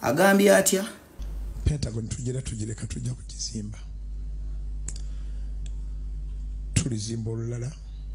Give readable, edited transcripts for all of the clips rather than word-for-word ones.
agambye atya pentagon tugireka tujja kukizimba tulizimba olulala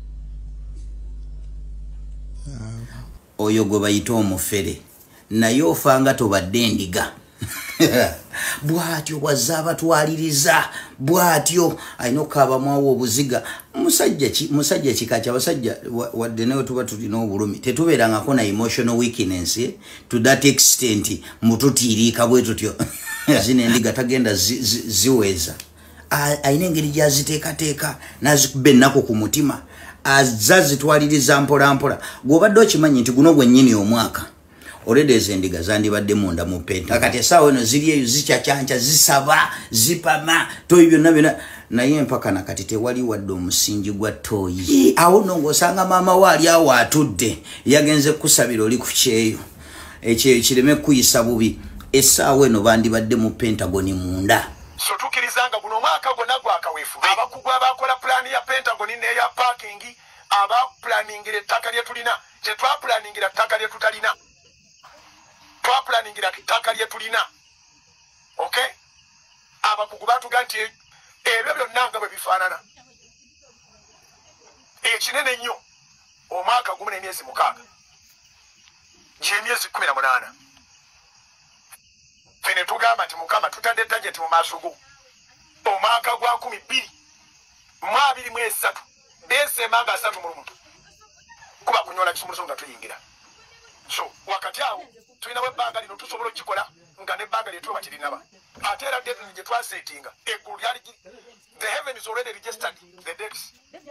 oyo gwe bayita omufere naye ofanga tobadde endiga bwatyo bwazza abatwaliriza bwatyo alina okukabamwawo obuziga musajja kikaki abasajja wadde nawe tuba tulina obulumi tetubeerangako na emotional weakness to that extent mututiiriika bwe tutyo zino endiga tagenda ziweza alina engeri gyaziteekateeka nazikuba ennaku ku mutima azza zitwaliriza mpola mpola gw'obadde okimanyi nti guno gwennyini omwaka already ezendiga zandibadde munda mu penta kati esaawa eno ziri eyo zikyakyanca zisaba zipama toyi byonna naye mpaka nakati tewali wadde omusingi gwa toyi awo nno ng'osanga maama waali awo atudde yagenze kusabira oli ku kyeyo ekyeyo kireme kuyisa bubi esaawa eno bandibadde mu pentagoni munda so tukirizanga guno omwaka gwonna gwakaweefuba abakugu abakola pulaani ya pentagoni n'eya parking abapulaningira ettaka lye tulina tetwapulaningira ttaka lye tutalina twapulaningira ettaka lye tulina okay abakugu batuga nti ebyo byonna nga bwe bifaanana ekinene nnyo omwaka gumu n'emyezi 6 gy'emyezi 18 fene tugamba nti mukama tutadde tageti mu maaso go omwaka gwa 2023 desemanga 3 mu lumu kuba kunyola kisumuluzo nga tuyingira so wakati awo tulinawo ebbanga lino tusobola okikola nga n'ebbanga lyetu bakirinaba ate era deadline gye twasetinga eggulu lyali the heaven is already registered the dates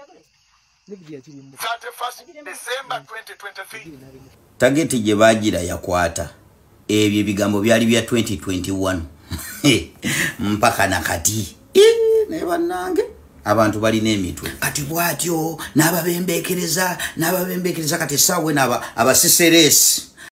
31st December 2023 tageti gye baagira yakwata ebyo ebigambo byali bya 2021 mpaka nakati naye bannange abantu balina emitwe kati bwatyo n'ababembeekereza kati essaawa eno abasiseresi